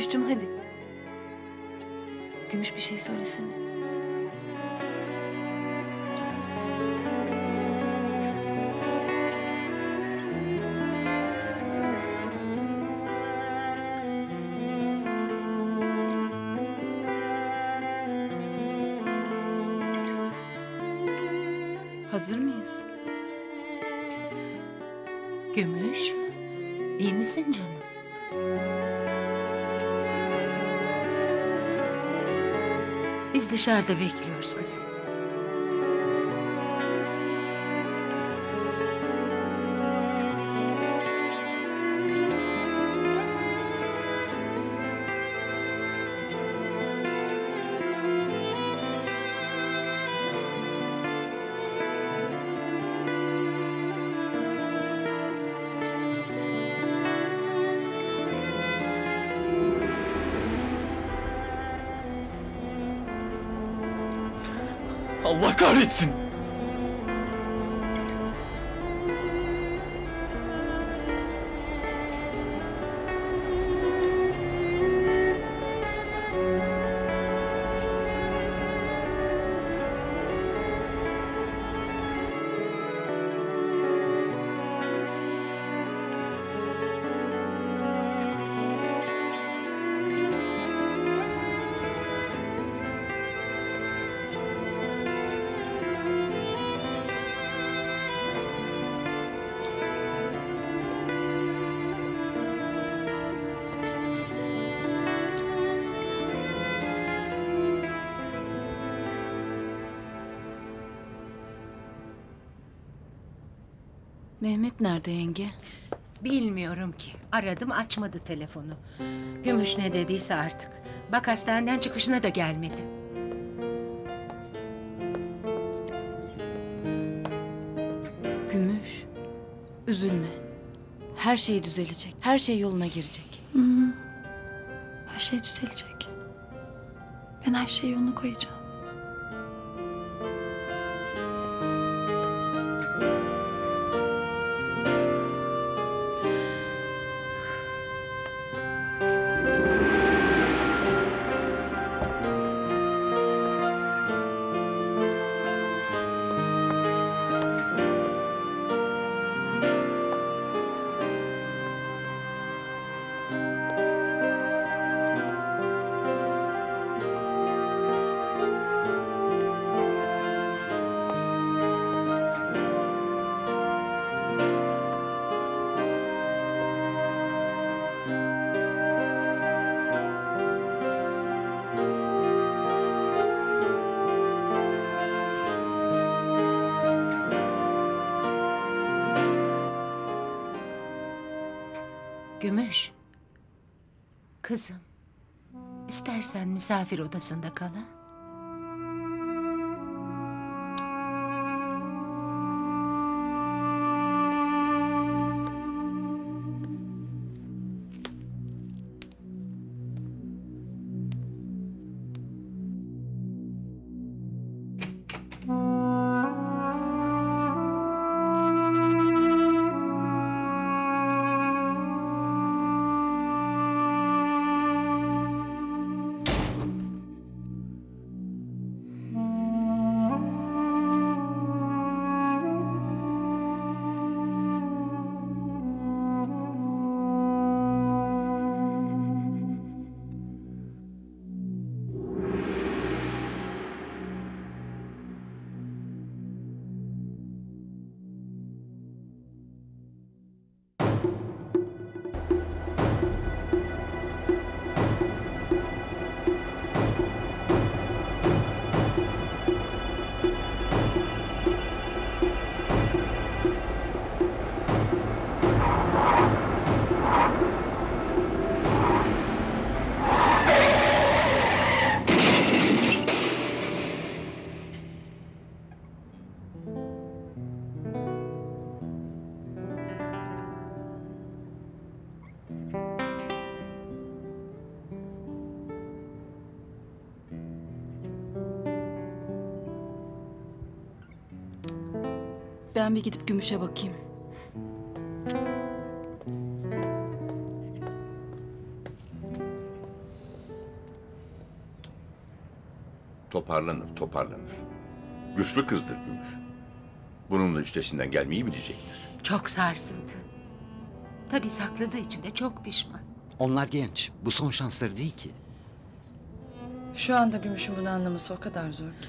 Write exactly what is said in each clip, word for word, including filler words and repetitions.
Gümüşcüm hadi. Gümüş bir şey söylesene. Hazır mıyız? Gümüş, iyi misin canım? Biz dışarıda bekliyoruz kızım. Allah kahretsin! Mehmet nerede yenge? Bilmiyorum ki. Aradım, açmadı telefonu. Gümüş ne dediyse artık. Bak hastaneden çıkışına da gelmedi. Gümüş, üzülme. Her şey düzelecek. Her şey yoluna girecek. Hı hı. Her şey düzelecek. Ben her şeyi yoluna koyacağım. Gümüş. Kızım. İstersen misafir odasında kal ha? Ben bir gidip Gümüş'e bakayım. Toparlanır, toparlanır. Güçlü kızdır Gümüş. Bununla üstesinden gelmeyi bilecektir. Çok sarsıldı. Tabii sakladığı için de çok pişman. Onlar genç. Bu son şansları değil ki. Şu anda Gümüş'ün bunu anlaması o kadar zor ki.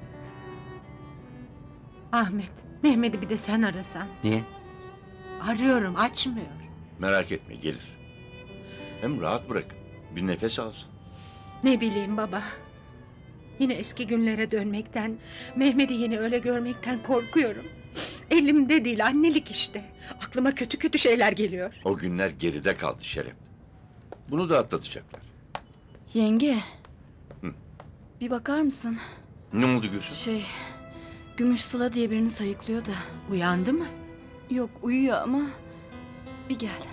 Ahmet, Mehmet'i bir de sen arasan. Niye? Arıyorum, açmıyor. Merak etme, gelir. Hem rahat bırakın. Bir nefes alsın. Ne bileyim baba. Yine eski günlere dönmekten, Mehmet'i yine öyle görmekten korkuyorum. Elimde değil, annelik işte. Aklıma kötü kötü şeyler geliyor. O günler geride kaldı Şeref. Bunu da atlatacaklar. Yenge. Hı. Bir bakar mısın? Ne oldu Gülsüm? Şey, Gümüş Sıla diye birini sayıklıyor da. Uyandı mı? Yok, uyuyor ama bir gel.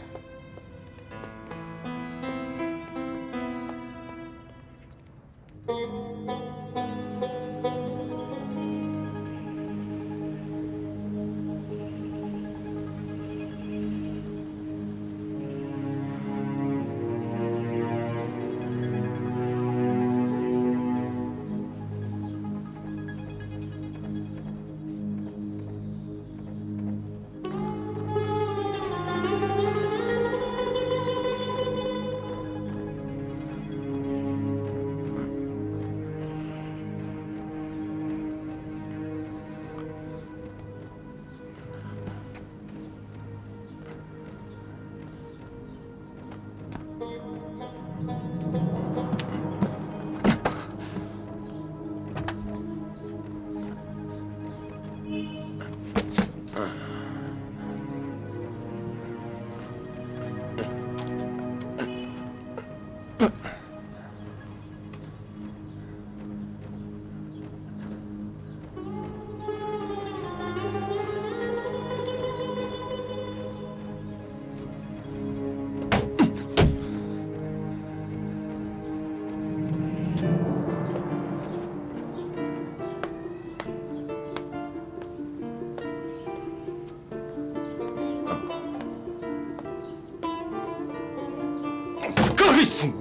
Kahretsin!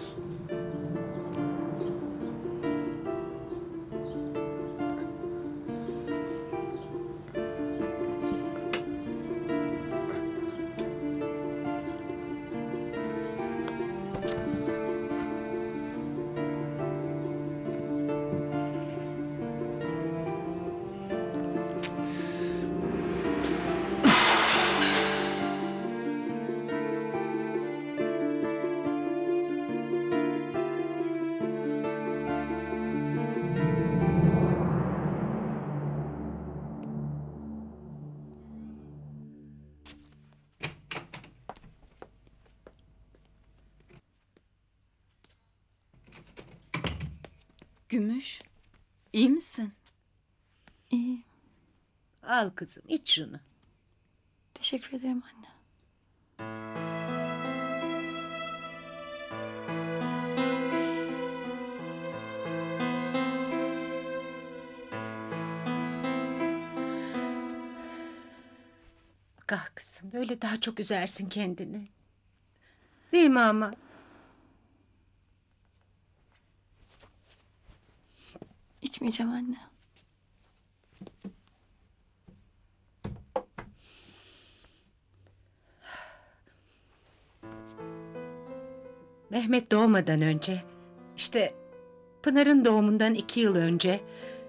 Gümüş, iyi misin? İyi. Al kızım, iç şunu. Teşekkür ederim anne. Bak ah kızım, böyle daha çok üzersin kendini. Değil mi ama? İçmeyeceğim anne. Mehmet doğmadan önce, işte Pınar'ın doğumundan iki yıl önce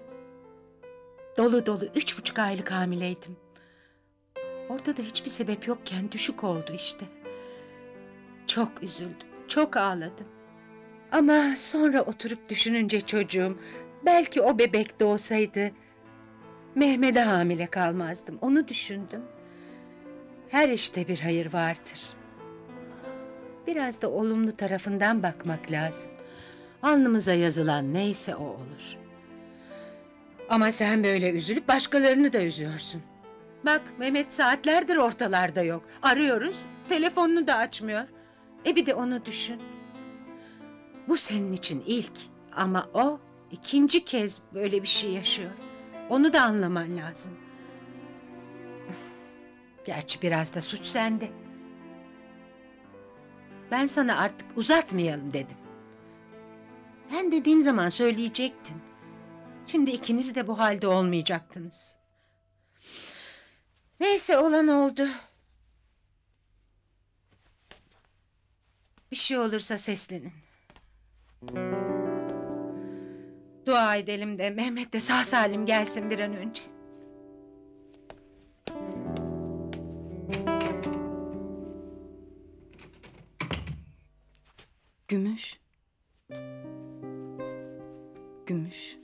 dolu dolu üç buçuk aylık hamileydim. Orada da hiçbir sebep yokken düşük oldu işte. Çok üzüldüm, çok ağladım. Ama sonra oturup düşününce çocuğum, belki o bebek doğsaydı Mehmet'e hamile kalmazdım. Onu düşündüm. Her işte bir hayır vardır. Biraz da olumlu tarafından bakmak lazım. Alnımıza yazılan neyse o olur. Ama sen böyle üzülüp başkalarını da üzüyorsun. Bak Mehmet saatlerdir ortalarda yok. Arıyoruz, telefonunu da açmıyor. E bir de onu düşün. Bu senin için ilk ama o ikinci kez böyle bir şey yaşıyor. Onu da anlaman lazım. Gerçi biraz da suç sende. Ben sana artık uzatmayalım dedim. Ben dediğim zaman söyleyecektin. Şimdi ikiniz de bu halde olmayacaktınız. Neyse, olan oldu. Bir şey olursa seslenin. Dua edelim de Mehmet de sağ salim gelsin bir an önce. Gümüş. Gümüş.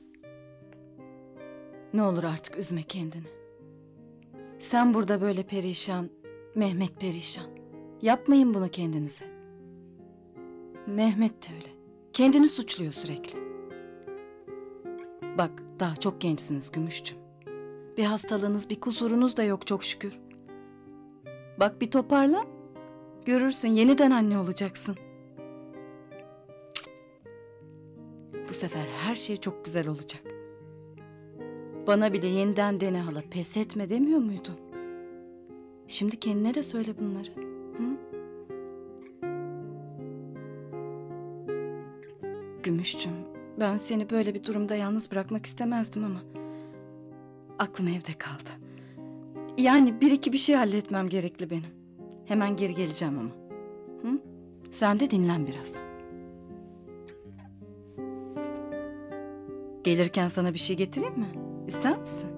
Ne olur artık üzme kendini. Sen burada böyle perişan, Mehmet perişan. Yapmayın bunu kendinize. Mehmet de öyle. Kendini suçluyor sürekli. Bak, daha çok gençsiniz Gümüşcüm. Bir hastalığınız, bir kusurunuz da yok çok şükür. Bak bir toparlan. Görürsün, yeniden anne olacaksın. Bu sefer her şey çok güzel olacak. Bana bile yeniden dene hala, pes etme demiyor muydun? Şimdi kendine de söyle bunları. Hı? Gümüşcüm, ben seni böyle bir durumda yalnız bırakmak istemezdim ama aklım evde kaldı. Yani bir iki bir şey halletmem gerekli benim. Hemen geri geleceğim ama. Hı? Sen de dinlen biraz. Gelirken sana bir şey getireyim mi? İster misin?